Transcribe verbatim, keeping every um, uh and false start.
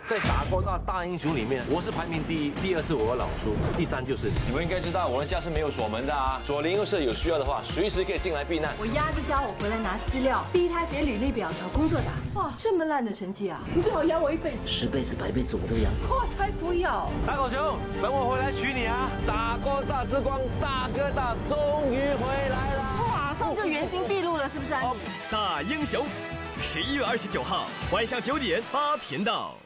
在打过大大英雄里面，我是排名第一，第二是我老叔，第三就是你。 你们应该知道我的家是没有锁门的啊，左邻右舍有需要的话，随时可以进来避难。 我丫就教我回来拿资料，逼他写履历表找工作打。哇，这么烂的成绩啊！你最好养我一辈子， 十辈子百辈子我都养。 我才不要！ 大狗熊，等我回来娶你啊！大哥大之光，大哥大终于回来了， 马上就原形毕露了，是不是？ 大英雄，十一月二十九号晚上九点八频道。